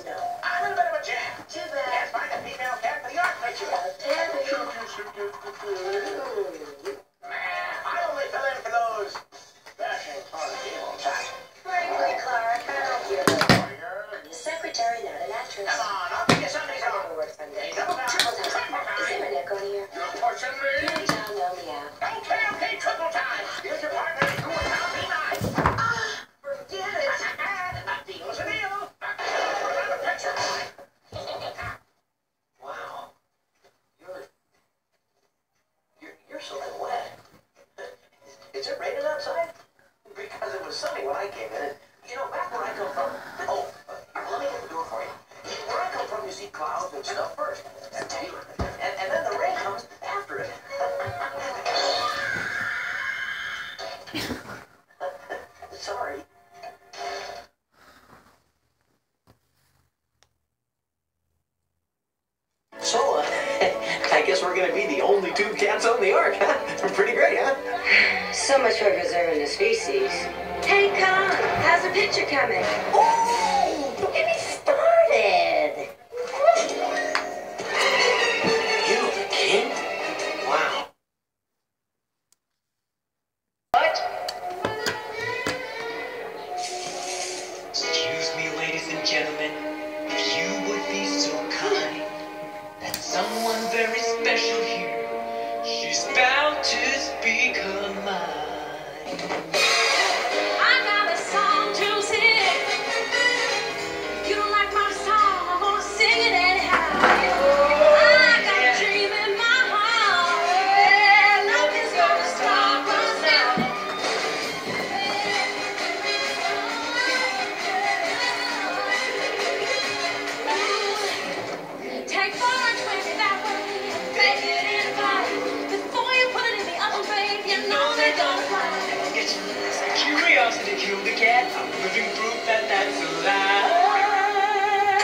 A little bit of a jam. Too bad. Can't find a female cat for the art picture. I only fill in for those dashing tornado types. Frankly, Clark, I don't give a... I'm the secretary, not an actress. Come on, I'll give you something. I never work Sunday. Double time. Triple time. Is there a neck on here? You're pushing me. Hey, John, know me out. Okay, triple time. Here's your partner. Who will now be nice? Forget it. A deal's a deal. Have a picture, boy. Wow. You're soaking wet. Is it raining outside? Because it was sunny when I came in. And, you know, back where I come from. Oh, let me get the door for you. Where I come from, you see clouds and stuff first. And then the rain comes after it. Sorry. So, I guess we're gonna be the only two cats on the ark, huh? Pretty great, huh? So much for preserving the species. Hey, Con, how's the picture coming? Oh, don't get me started. You, the king? Wow. What? Excuse me, ladies and gentlemen, if you would be so kind. That's someone very special here. She's about to speak her mind. I got a song to sing. If you don't like my song, I'm gonna sing it anyhow. I got a dream in my heart. Yeah, nothing's gonna stop us now. Take 4 and 20 that way, bake it in a pie. Before you put it in the oven, babe, you know they're gonna fly. It's curiosity killed the cat. I'm living proof that that's a lie.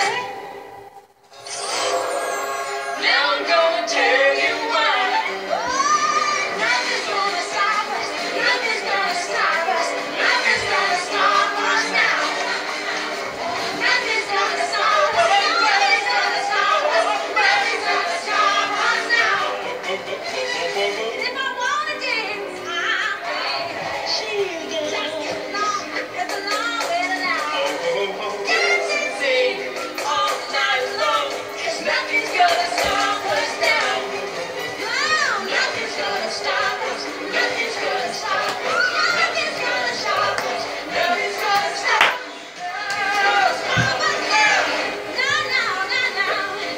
Now I'm gonna tell you why. Nothing's gonna stop us. Nothing's gonna stop us. Nothing's gonna stop us now. Nothing's gonna stop us. Nothing's gonna stop us. Nothing's gonna stop us now. And if I wanna dance, I'll dance. Just as long as allowed. Dance and sing all night long. 'Cause nothing's gonna stop us now. Nothing's gonna stop us. Nothing's gonna stop us. Nothing's gonna stop us. Nothing's gonna stop us. Stop us now. No, no, no, no.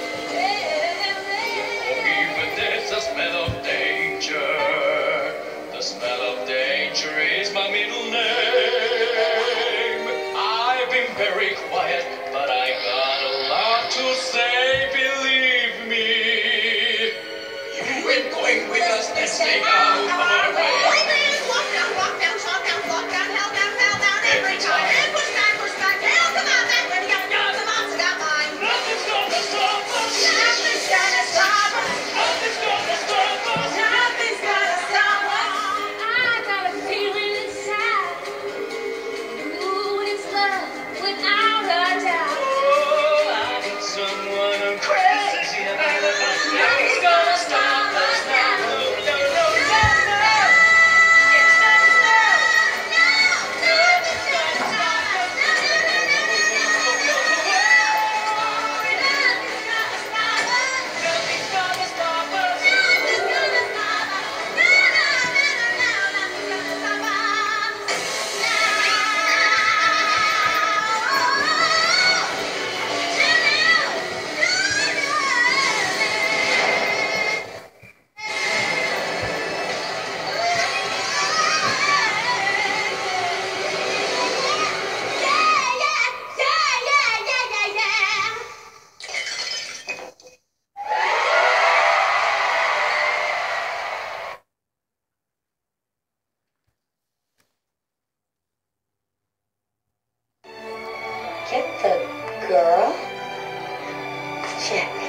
Even there's a smell of danger. The smell of danger is my middle name. I've been very quiet, but I got a lot to say, believe me. You ain't going with us, let's stay out of our way. Walk down, talk down, walk down, hell down, fell down every time. And push back, hell come out that way. We got yours, the monster got mine. Nothing's gonna stop us. Nothing's gonna stop us. Nothing's gonna stop us. Nothing's gonna stop us. I got a feeling inside. Ooh, it's love without a doubt. Oh, I need someone I'm crazy about. Nothing's gonna stop us now. No, no, no, no, no. Can't stop us now. Nothing's gonna stop us. No, no, no, no, no, no. Nothing's gonna stop us. Nothing's gonna stop us. No, no, no, no, no, nothing's gonna stop Get the girl? Check.